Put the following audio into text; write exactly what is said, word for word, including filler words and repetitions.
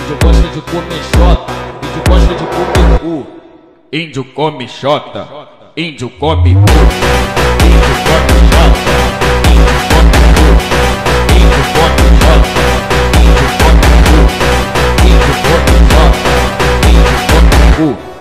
Índio gosta de comer xota, índio gosta de comer cu. Índio come xota, índio come cu. Índio come xota, índio come cu. Índio come xota, índio come cu. Índio come xota, índio come cu.